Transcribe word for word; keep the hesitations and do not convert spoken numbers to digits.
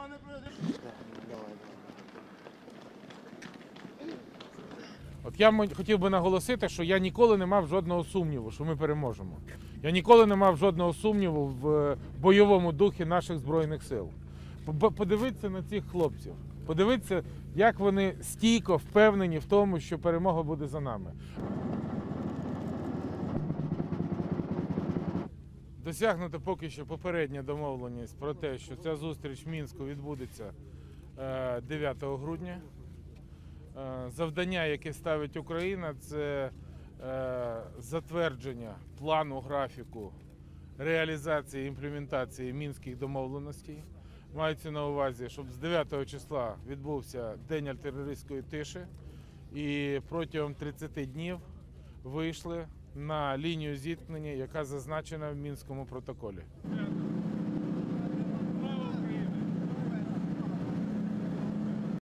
От я хотів би наголосити, що я ніколи не мав жодного сумніву, що ми переможемо. Я ніколи не мав жодного сумніву в бойовому духі наших Збройних сил. Подивіться на цих хлопців. Подивіться, як вони стійко впевнені в тому, що перемога буде за нами. Досягнута поки що попередня домовленість про те, що ця зустріч в Мінську відбудеться дев'ятого грудня. Завдання, яке ставить Україна, це затвердження плану графіку реалізації і імплементації мінських домовленостей. Мається на увазі, щоб з дев'ятого числа відбувся День антитерористської тиші і протягом тридцяти днів вийшли на лінію зіткнення, яка зазначена в Мінському протоколі.